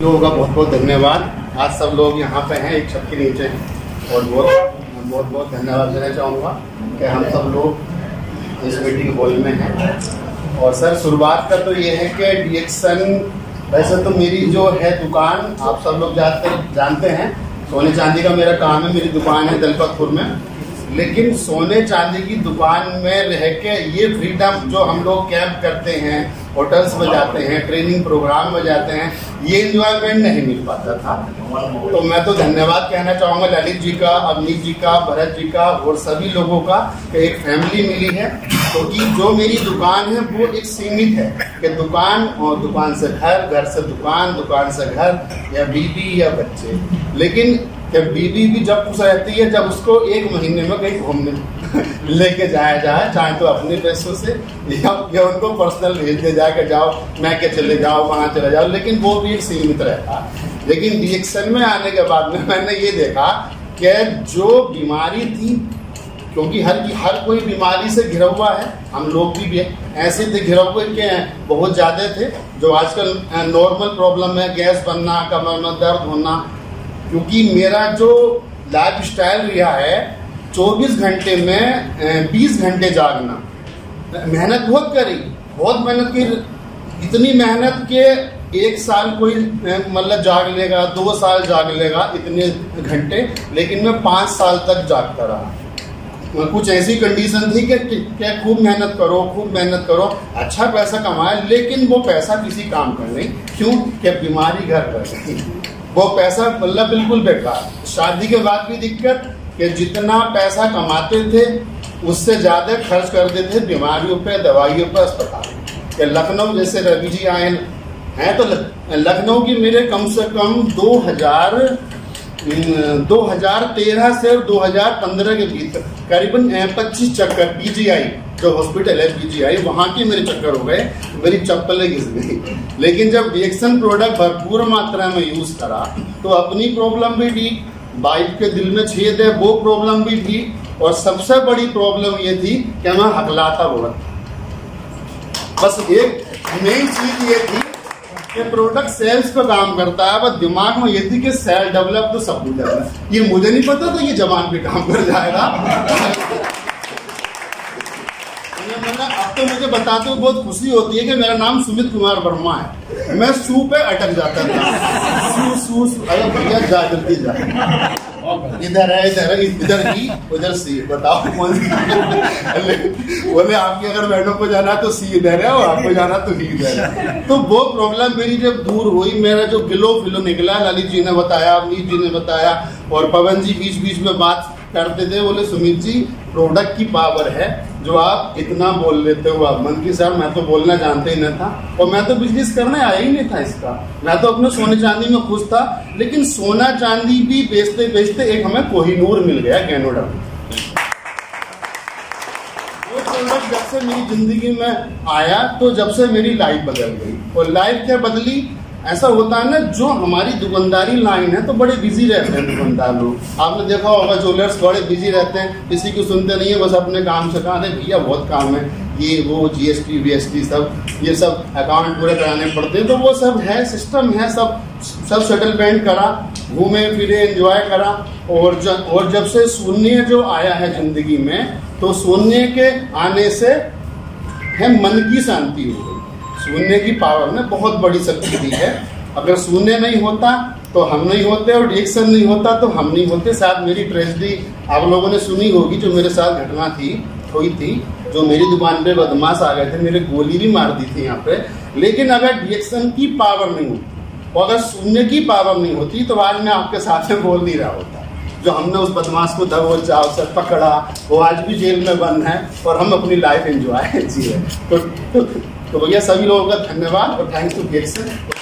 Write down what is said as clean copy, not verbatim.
लोगों का बहुत बहुत धन्यवाद। आज सब लोग यहाँ पे हैं, एक छत के नीचे हैं, और बहुत बहुत धन्यवाद देना चाहूँगा कि हम सब लोग इस मीटिंग हॉल में हैं। और सर शुरुआत का तो ये है कि डीएक्सन, वैसे तो मेरी जो है दुकान आप सब लोग जानते हैं, सोने चांदी का मेरा काम है, मेरी दुकान है दलपतपुर में। लेकिन सोने चांदी की दुकान में रह के ये फ्रीडम जो हम लोग कैंप करते हैं, होटल्स में जाते हैं, ट्रेनिंग प्रोग्राम में जाते हैं, ये एंजॉयमेंट नहीं मिल पाता था। तो मैं तो धन्यवाद कहना चाहूँगा ललित जी का, अवनीत जी का, भरत जी का और सभी लोगों का कि एक फैमिली मिली है। क्योंकि तो जो मेरी दुकान है वो एक सीमित है कि दुकान और दुकान से घर, घर से दुकान, दुकान से घर, या बीवी या बच्चे। लेकिन बीवी भी जब खुश रहती है जब उसको एक महीने में कहीं घूमने लेके जाया जाए, चाहे तो अपने पैसों से या उनको पर्सनल भेज दे जाए कि जाओ मैं के चले जाओ, वहाँ चले जाओ, लेकिन वो भी एक सीमित रहता। लेकिन डीएक्सन में आने के बाद में मैंने ये देखा कि जो बीमारी थी, क्योंकि हर कोई बीमारी से घिरा हुआ है, हम लोग भी ऐसे थे घिरा हुए के बहुत ज़्यादा थे। जो आजकल नॉर्मल प्रॉब्लम है, गैस बनना, कमर में दर्द होना, क्योंकि मेरा जो लाइफ स्टाइल रहा है 24 घंटे में 20 घंटे जागना, मेहनत बहुत करी, बहुत मेहनत की, इतनी मेहनत के 1 साल कोई मतलब जाग लेगा, 2 साल जाग लेगा इतने घंटे, लेकिन मैं 5 साल तक जागता रहा। कुछ ऐसी कंडीशन थी कि खूब मेहनत करो, अच्छा पैसा कमाए, लेकिन वो पैसा किसी काम का नहीं। क्यों? कि बीमारी घर पर गई, वो पैसा मतलब बिल्कुल बेकार। शादी के बाद भी दिक्कत कि जितना पैसा कमाते थे उससे ज़्यादा खर्च कर देते थे बीमारियों पे, दवाइयों पे, अस्पताल के। लखनऊ जैसे रवि जी आए हैं तो लखनऊ की मेरे कम से कम 2013 से 2015 के भीतर करीबन 25 चक्कर पीजीआई जो हॉस्पिटल है पीजीआई, वहाँ के मेरे चक्कर हो गए, मेरी चप्पलें घिस गई। लेकिन जब डीएक्सन प्रोडक्ट भरपूर मात्रा में यूज करा तो अपनी प्रॉब्लम भी ठीक, वाइफ के दिल में छेद है वो प्रॉब्लम भी ठीक, और सबसे बड़ी प्रॉब्लम ये थी कि मैं हकलाता बहुत। बस एक मेन चीज ये थी कि प्रोडक्ट सेल्स पे काम करता है, बस दिमाग में ये थी कि सेल डेवलप तो सब कुछ डेवलप, ये मुझे नहीं पता था ये जबान पे काम कर जाएगा। अब तो मुझे बताते हुए बहुत खुशी होती है कि मेरा नाम सुमित कुमार वर्मा है। मैं सू पे अटक जाता था, सू अरे भैया जा जल्दी जा, इधर है इधर ही उधर सी, बताओ कौन सी। बोले आपकी अगर मैडम को जाना तो सी इधर है और आपको जाना तो ही इधर है। तो वो प्रॉब्लम मेरी जब दूर हुई, मेरा जो गिलो फिलो निकला, ललित जी ने बताया, अवनीत जी ने बताया, और पवन जी बीच बीच में बात करते थे, बोले सुमित जी प्रोडक्ट की पावर है जो आप इतना बोल लेते हो। आप मन की सर मैं तो बोलना जानते ही नहीं था, और मैं तो बिजनेस करने आया ही नहीं था इसका, मैं तो अपने सोने चांदी में खुश था। लेकिन सोना चांदी भी बेचते बेचते एक हमें कोहिनूर मिल गया, कैनेडा। वो प्रोडक्ट जब से मेरी जिंदगी में आया तो जब से मेरी लाइफ बदल गई। और लाइफ क्या बदली, ऐसा होता है ना, जो हमारी दुकानदारी लाइन है तो बड़े बिजी रहते हैं दुकानदार लोग। आपने देखा होगा ज्वेलर्स बड़े बिजी रहते हैं, किसी को सुनते नहीं है, बस अपने काम से कहा भैया बहुत काम है, ये वो जीएसटी वीएसटी सब, ये सब अकाउंट पूरे कराने पड़ते हैं। तो वो सब है, सिस्टम है, सब सेटलमेंट करा, घूमे फिरे, एंजॉय करा। और जब से शून्य जो आया है जिंदगी में, तो शून्य के आने से है मन की शांति हो गई। शून्य की पावर में बहुत बड़ी शक्ति दी है। अगर शून्य नहीं होता तो हम नहीं होते, और डीएक्सन नहीं होता तो हम नहीं होते। शायद मेरी ट्रेजेडी आप लोगों ने सुनी होगी, जो मेरे साथ घटना हुई थी, जो मेरी दुकान पे बदमाश आ गए थे, मेरे गोली भी मार दी थी यहाँ पे। लेकिन अगर डीएक्सन की पावर नहीं होती और अगर शून्य की पावर नहीं होती तो आज मैं आपके साथ में बोल नहीं रहा होता। जो हमने उस बदमाश को दबो चाव से पकड़ा, वो आज भी जेल में बंद है और हम अपनी लाइफ एंजॉय जी है। तो भैया सभी लोगों का धन्यवाद और थैंक्स टू डीएक्सन।